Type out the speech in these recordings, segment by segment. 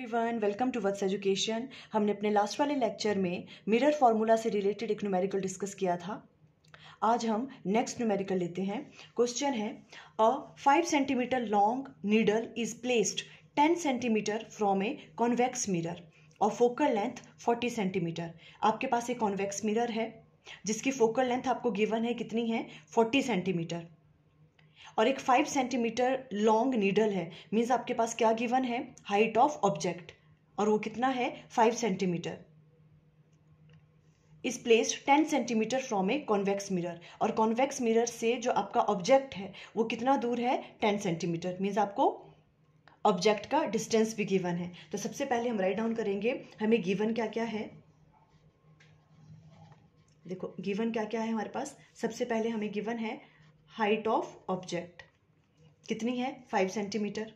Everyone, welcome to Vats education. हमने अपने last वाले लेक्चर में मिरर फार्मूला से रिलेटेड एक न्यूमेरिकल डिस्कस किया था। आज हम नेक्स्ट न्यूमेरिकल लेते हैं। क्वेश्चन है, uh 5 centimetre long needle is placed 10 centimetre from a convex mirror और फोकल लेंथ 40 सेंटीमीटर। आपके पास एक कॉन्वेक्स मिरर है जिसकी फोकल लेंथ आपको गिवन है, कितनी है, 40 सेंटीमीटर, और एक 5 सेंटीमीटर लॉन्ग नीडल है। मीन्स आपके पास क्या गिवन है, हाइट ऑफ ऑब्जेक्ट, और वो कितना है, 5 centimetre. Is placed 10 centimetre from a convex mirror, और कॉन्वेक्स मिरर से जो आपका ऑब्जेक्ट है वो कितना दूर है, 10 सेंटीमीटर। मीन्स आपको ऑब्जेक्ट का डिस्टेंस भी गिवन है। तो सबसे पहले हम राइट डाउन करेंगे हमें गिवन क्या क्या है। देखो गिवन क्या क्या है हमारे पास। सबसे पहले हमें गिवन है हाइट ऑफ ऑब्जेक्ट, कितनी है, 5 centimetre.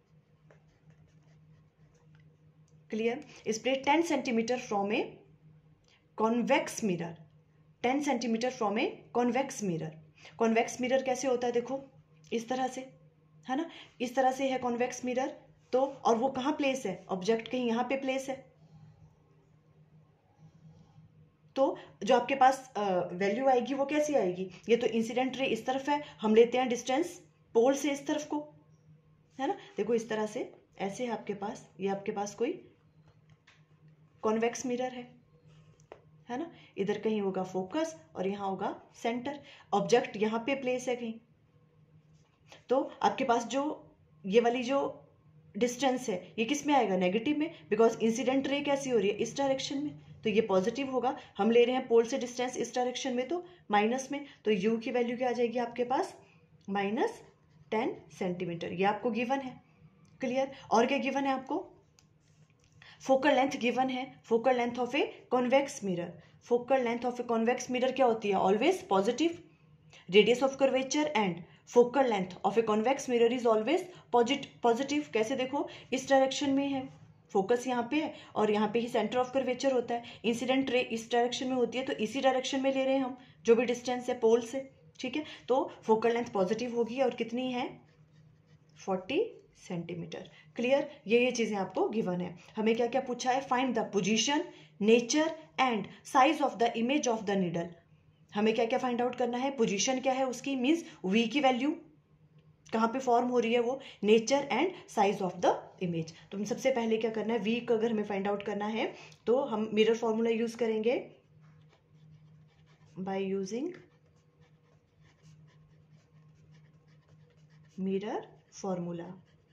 Clear. Is place 10 centimetre from a convex mirror, 10 centimetre from a convex mirror. Convex mirror कैसे होता है, देखो इस तरह से है ना, इस तरह से है कॉन्वेक्स मिरर। तो और वो कहाँ प्लेस है, ऑब्जेक्ट कहीं यहाँ पे प्लेस है। तो जो आपके पास वैल्यू आएगी वो कैसी आएगी, ये तो इंसिडेंट रे इस तरफ है, हम लेते हैं डिस्टेंस पोल से इस तरफ को, है ना। देखो इस तरह से ऐसे है आपके पास, ये आपके पास कोई कॉन्वेक्स मिरर है ना। इधर कहीं होगा फोकस और यहाँ होगा सेंटर, ऑब्जेक्ट यहाँ पे प्लेस है कहीं। तो आपके पास जो ये वाली जो डिस्टेंस है ये किस में आएगा, नेगेटिव में, बिकॉज इंसिडेंट रे कैसी हो रही है, इस डायरेक्शन में, तो ये पॉजिटिव होगा। हम ले रहे हैं पोल से डिस्टेंस इस डायरेक्शन में, तो माइनस में, तो u की वैल्यू क्या आ जाएगी आपके पास, -10 सेंटीमीटर। ये आपको गिवन है। क्लियर। और क्या गिवन है आपको, फोकल लेंथ गिवन है, focal length of a convex mirror. Focal length of a convex mirror क्या होती है, always positive. Radius of curvature and focal length of a convex mirror is always positive. कैसे, देखो इस direction में है, focus यहाँ पे है और यहाँ पे ही सेंटर ऑफ कर्वेचर होता है। इंसिडेंट रे इस डायरेक्शन में होती है, तो इसी डायरेक्शन में ले रहे हैं हम जो भी डिस्टेंस है पोल से, ठीक है। तो फोकल लेंथ पॉजिटिव होगी और कितनी है, 40 सेंटीमीटर। क्लियर। ये चीजें आपको गिवन है। हमें क्या क्या पूछा है, find the position, nature and size of the image of the needle. हमें क्या क्या फाइंड आउट करना है, पोजीशन क्या है उसकी, मीन्स वी की वैल्यू कहाँ पे फॉर्म हो रही है वो, nature and size of the image. तो हम सबसे पहले क्या करना है, वी का अगर हमें फाइंड आउट करना है तो हम मिरर फॉर्मूला यूज करेंगे, बाय यूजिंग मिरर फॉर्मूला।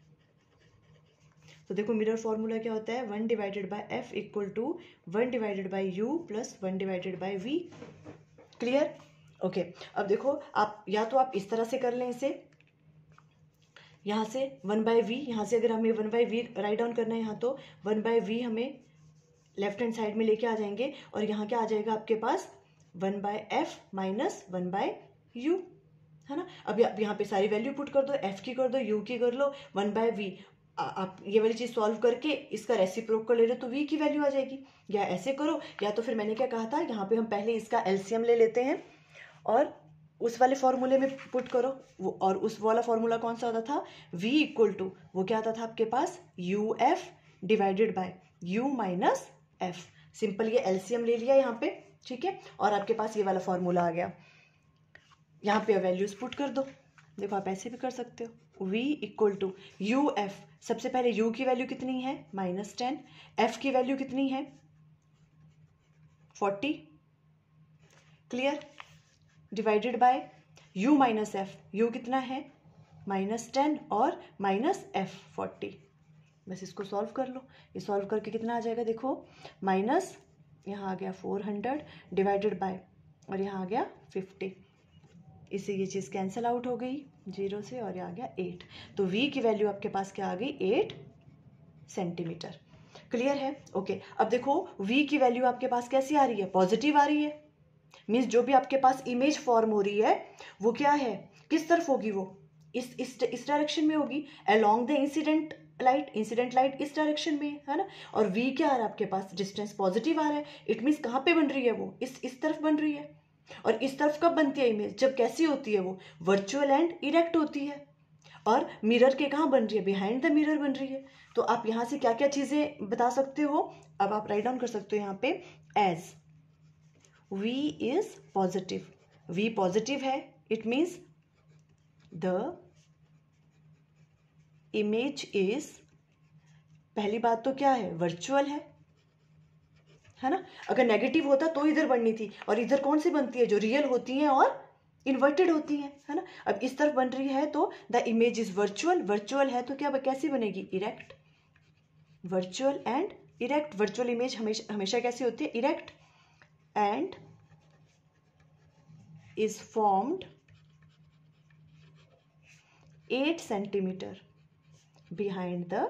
तो देखो मिरर फॉर्मूला क्या होता है, 1 divided by F equal to 1 divided by U plus 1 divided by V. Clear. Okay. अब देखो आप या तो आप इस तरह से कर लें इसे, यहाँ से 1/v, यहाँ से अगर हमें 1/v राइट डाउन करना है यहाँ, तो 1/v हमें लेफ्ट हैंड साइड में लेके आ जाएंगे और यहाँ क्या आ जाएगा आपके पास, 1/f माइनस 1/u, है ना। अब यहाँ पे सारी वैल्यू पुट कर दो, f की कर दो, u की कर लो, 1/v। आप ये वाली चीज सॉल्व करके इसका रेसिप्रोकल ले लो तो v की वैल्यू आ जाएगी। या ऐसे करो, या तो फिर मैंने क्या कहा था, यहाँ पे हम पहले इसका एलसीएम ले लेते हैं और उस वाले फॉर्मूले में पुट करो वो, और उस वाला फॉर्मूला कौन सा होता था, v इक्वल टू वो क्या आता था आपके पास, uf divided by u minus f। Simple ये एलसीएम ले लिया यहाँ पे, ठीक है, और आपके पास ये वाला फॉर्मूला आ गया। यहाँ पे वैल्यूज पुट कर दो, देखो आप ऐसे भी कर सकते हो, v इक्वल टू uf। सबसे पहले u की वैल्यू कितनी है, -10, f की वैल्यू कितनी है, 40। Clear. Divided by u minus F, u कितना है, -10 और -f 40। बस इसको सॉल्व कर लो। ये सॉल्व करके कितना आ जाएगा, देखो माइनस यहाँ आ गया 400 डिवाइडेड बाय, और यहाँ आ गया 50। इससे ये चीज़ कैंसिल आउट हो गई 0 से, और यहाँ आ गया 8। तो v की वैल्यू आपके पास क्या आ गई, 8 सेंटीमीटर। क्लियर है। ओके। अब देखो v की वैल्यू आपके पास कैसी आ रही है, पॉजिटिव आ रही है। मीन्स जो भी आपके पास इमेज फॉर्म हो रही है वो क्या है, किस तरफ होगी, वो इस डायरेक्शन में होगी, along the incident light. Incident light इस डायरेक्शन में है ना, और v क्या आ रहा है आपके पास, डिस्टेंस पॉजिटिव आ रहा है। इट मीन्स कहाँ पे बन रही है वो, इस तरफ बन रही है। और इस तरफ कब बनती है इमेज, जब कैसी होती है वो, वर्चुअल एंड इरेक्ट होती है। और मिरर के कहाँ बन रही है, बिहाइंड द मिरर बन रही है। तो आप यहाँ से क्या क्या चीजें बता सकते हो, अब आप राइट डाउन कर सकते हो यहाँ पे as V is positive, V positive है, it means the image is, पहली बात तो क्या है, वर्चुअल है ना। अगर नेगेटिव होता तो इधर बननी थी, और इधर कौन सी बनती है, जो रियल होती हैं और इन्वर्टेड होती है ना। अब इस तरफ बन रही है तो the image is virtual, virtual है तो क्या कैसी बनेगी, erect, virtual and erect. Virtual image हमेशा हमेशा कैसी होती है, erect, and is formed 8 centimeter behind the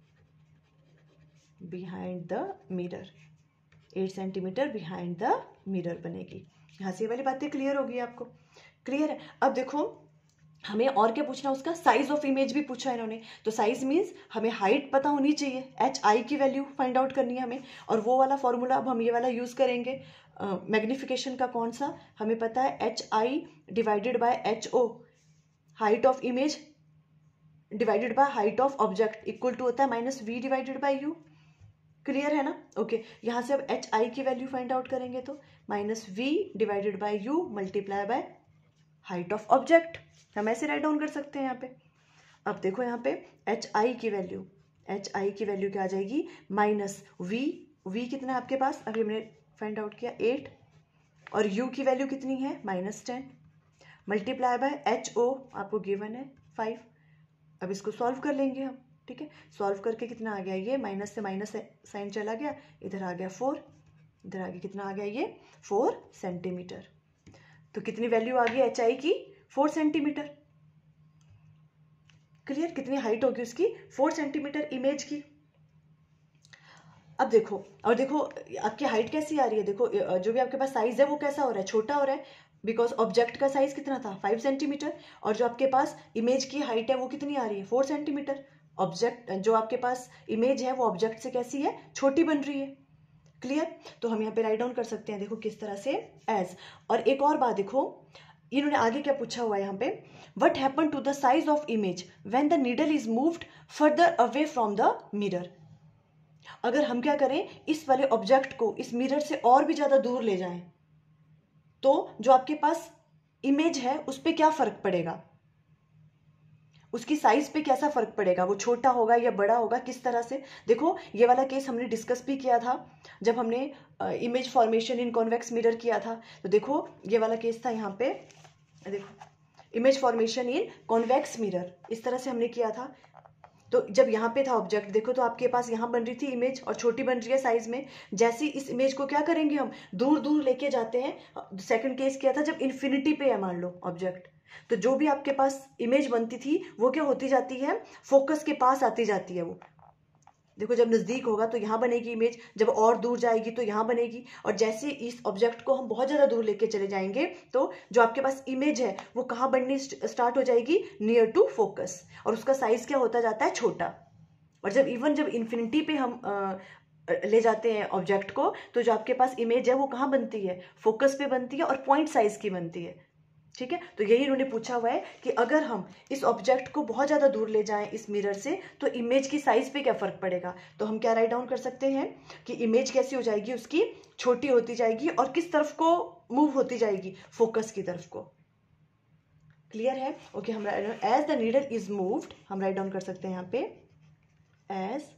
mirror, 8 centimetre behind the mirror बनेगी। यहाँ से ये वाली बातें क्लियर होगी आपको, क्लियर है। अब देखो हमें और क्या पूछना, उसका साइज ऑफ इमेज भी पूछा है इन्होंने। तो साइज मीन्स हमें हाइट पता होनी चाहिए, HI की वैल्यू फाइंड आउट करनी है हमें, और वो वाला फॉर्मूला अब हम ये वाला यूज करेंगे मैग्निफिकेशन का। कौन सा, हमें पता है HI divided by HO, height of image divided by height of object equal to होता है -V divided by U। Clear है ना, ओके। यहाँ से अब HI की वैल्यू फाइंड आउट करेंगे तो -V divided by U multiply by height of object, हम ऐसे राइट डाउन कर सकते हैं यहाँ पे। अब देखो यहाँ पे HI की वैल्यू क्या आ जाएगी, -V कितना है आपके पास, अभी हमने फाइंड आउट किया 8, और U की वैल्यू कितनी है -10, मल्टीप्लाई बाय HO आपको गिवन है 5। अब इसको सॉल्व कर लेंगे हम, ठीक है। सॉल्व करके कितना आ गया, ये माइनस से माइनस साइन चला गया, इधर आ गया 4, इधर आगे कितना आ गया, ये 4 सेंटीमीटर। तो कितनी वैल्यू आ गई HI की, 4 सेंटीमीटर। क्लियर, कितनी हाइट होगी उसकी, 4 सेंटीमीटर इमेज की। अब देखो, और देखो आपकी हाइट कैसी आ रही है, देखो जो भी आपके पास साइज है वो कैसा हो रहा है, छोटा हो रहा है, बिकॉज ऑब्जेक्ट का साइज कितना था, 5 सेंटीमीटर, और जो आपके पास इमेज की हाइट है वो कितनी आ रही है, 4 सेंटीमीटर। ऑब्जेक्ट जो आपके पास इमेज है वो ऑब्जेक्ट से कैसी है, छोटी बन रही है। क्लियर, तो हम यहाँ पे राइट डाउन कर सकते हैं, देखो किस तरह से, एज। और एक और बात देखो, इन्होंने आगे क्या पूछा हुआ है यहाँ पे, what happen to the size of image when the needle is moved further away from the mirror. अगर हम क्या करें, इस वाले ऑब्जेक्ट को इस मिरर से और भी ज्यादा दूर ले जाएं, तो जो आपके पास इमेज है उस पर क्या फर्क पड़ेगा, उसकी साइज पे कैसा फर्क पड़ेगा, वो छोटा होगा या बड़ा होगा, किस तरह से। देखो ये वाला केस हमने डिस्कस भी किया था जब हमने image formation in convex mirror किया था। तो देखो ये वाला केस था यहाँ पे, देखो image formation in convex mirror, इस तरह से हमने किया था। तो जब यहाँ पे था ऑब्जेक्ट, देखो तो आपके पास यहाँ बन रही थी इमेज और छोटी बन रही है साइज में। जैसे इस इमेज को क्या करेंगे, हम दूर दूर लेके जाते हैं। सेकंड केस किया था जब इन्फिनिटी पे है मान लो ऑब्जेक्ट, तो जो भी आपके पास इमेज बनती थी वो क्या होती जाती है, फोकस के पास आती जाती है वो। देखो जब नजदीक होगा तो यहाँ बनेगी इमेज, जब और दूर जाएगी तो यहाँ बनेगी, और जैसे इस ऑब्जेक्ट को हम बहुत ज्यादा दूर लेके चले जाएंगे तो जो आपके पास इमेज है वो कहाँ बननी स्टार्ट हो जाएगी, नियर टू फोकस, और उसका साइज क्या होता जाता है, छोटा। और जब इन्फिनिटी पे हम ले जाते हैं ऑब्जेक्ट को, तो जो आपके पास इमेज है वो कहाँ बनती है, फोकस पे बनती है और पॉइंट साइज की बनती है। ठीक है, तो यही इन्होंने पूछा हुआ है कि अगर हम इस ऑब्जेक्ट को बहुत ज्यादा दूर ले जाएं इस मिरर से, तो इमेज की साइज पे क्या फर्क पड़ेगा। तो हम क्या राइट डाउन कर सकते हैं कि इमेज कैसी हो जाएगी, उसकी छोटी होती जाएगी, और किस तरफ को मूव होती जाएगी, फोकस की तरफ को। क्लियर है, ओके। हम as the needle is moved, हम राइट डाउन कर सकते हैं यहाँ पे as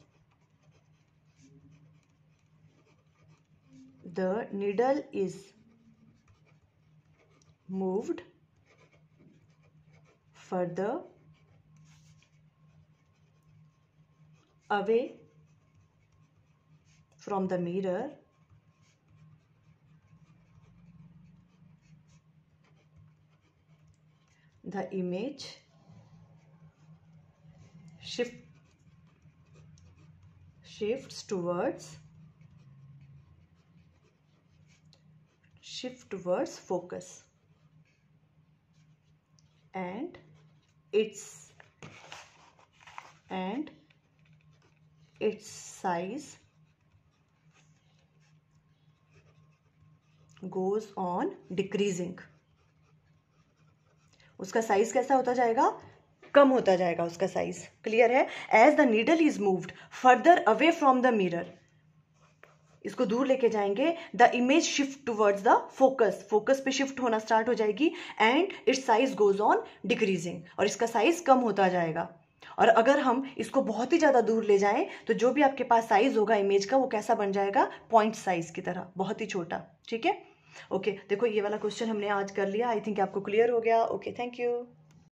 the needle is moved further away from the mirror, the image shifts focus, and its size goes on decreasing। उसका साइज कैसा होता जाएगा, कम होता जाएगा उसका साइज। क्लियर है? As the needle is moved further away from the mirror, इसको दूर लेके जाएंगे, the image shift towards the focus, focus पे शिफ्ट होना स्टार्ट हो जाएगी, and its size goes on decreasing, और इसका साइज कम होता जाएगा। और अगर हम इसको बहुत ही ज़्यादा दूर ले जाएं तो जो भी आपके पास साइज होगा इमेज का वो कैसा बन जाएगा, पॉइंट साइज की तरह, बहुत ही छोटा। ठीक है, ओके देखो ये वाला क्वेश्चन हमने आज कर लिया, आई थिंक आपको क्लियर हो गया। Okay, thank you.